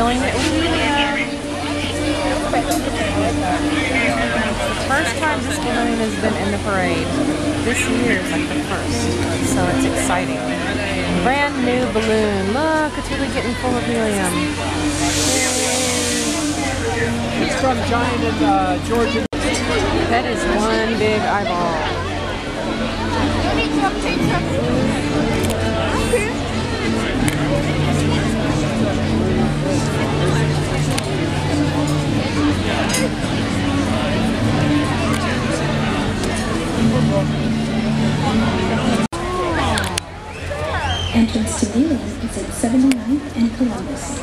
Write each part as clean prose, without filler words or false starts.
feeling it, William. The first time this balloon has been in the parade. This year is like the first, so it's exciting. Brand new balloon. Look, it's really getting full of helium. It's from Giant in Georgia. That is one big eyeball. Entrance to Leland is at 79th and Columbus.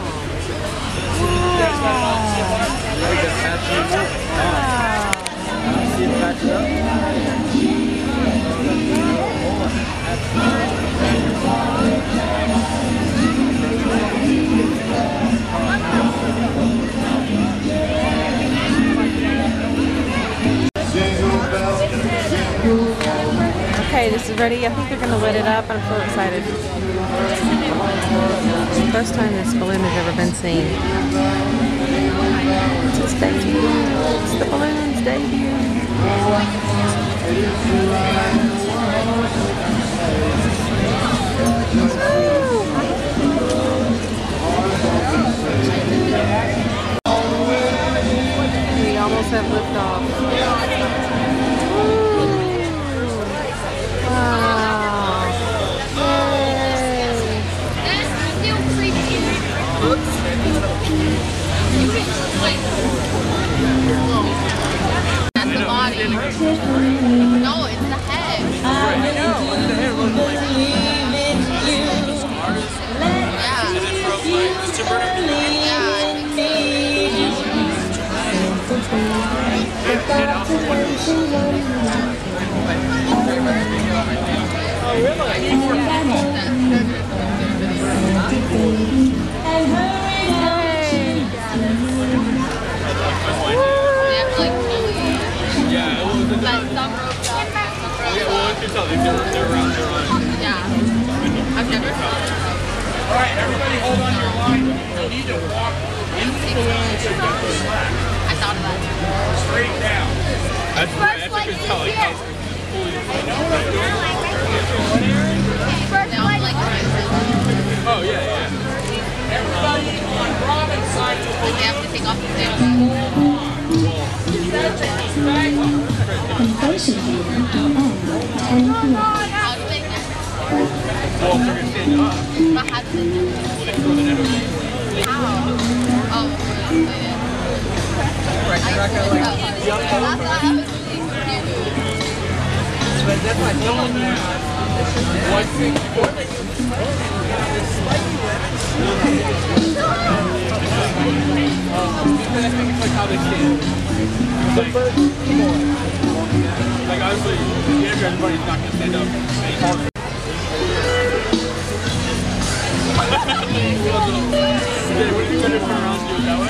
Okay, this is ready. I think they're going to lit it up. I'm so excited. It's the first time this balloon has ever been seen. It's its debut. It's the balloon's debut. We almost have liftoff. That's the body. No, it's the head. I know. It's the head. Oh, all right, everybody hold on your line. You need to walk into the balloon so you get the slack. I thought of that. Straight down. That's a good tell. Oh, yeah. Everybody on Robin's side will Like they have to take off the thing. Inflation hearing will end at 10 p.m. How do they get Well, if they're going to stand up, But how do they do it? they throw the net over. How? Oh, right. I thought that was really cute. That's my telling I think it's like how they stand. Like obviously, everybody's not going to stand up any harder. What are you going to turn around and do it that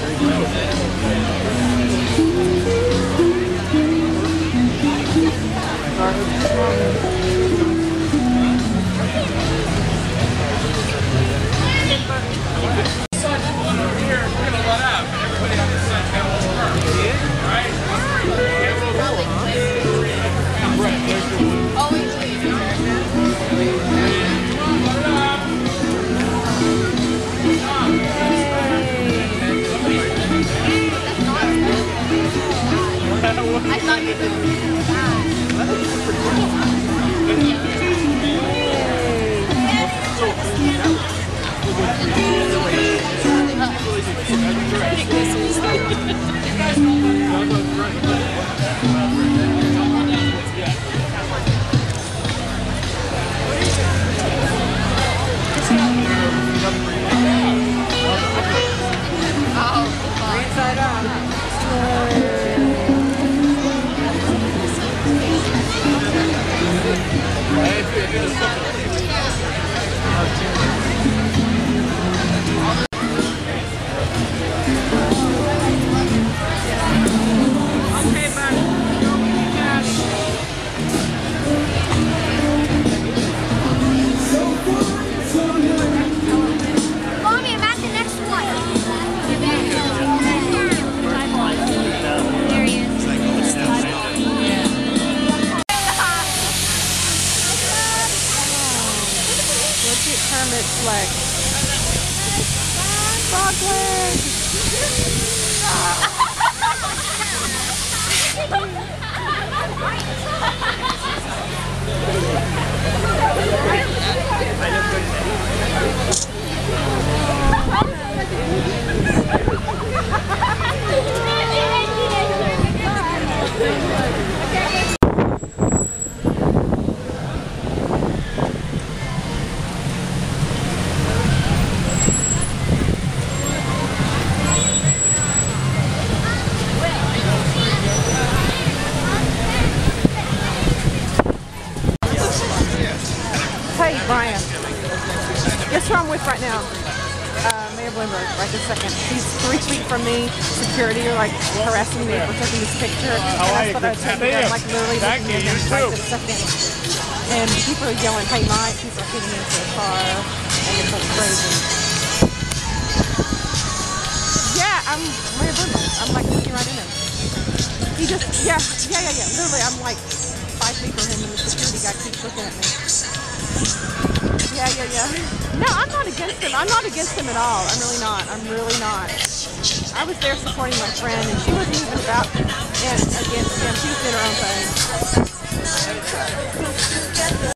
I thought you were hermit flex. Frog leg. Hey, Brian. Guess who I'm with right now? Mayor Bloomberg, right this second. He's 3 feet from me. Security are like harassing me for taking this picture. And I thought I'd take it. I'm like literally looking at him right this second. And people are yelling, hey Mike, people are getting into the car. And it's like crazy. Yeah, I'm Mayor Bloomberg. I'm like looking right in him. He just, yeah. Literally, I'm like 5 feet from him and the security guy keeps looking at me. Yeah. No, I'm not against him. I'm not against him at all. I'm really not. I was there supporting my friend, and she wasn't even about against him. She was doing her own thing.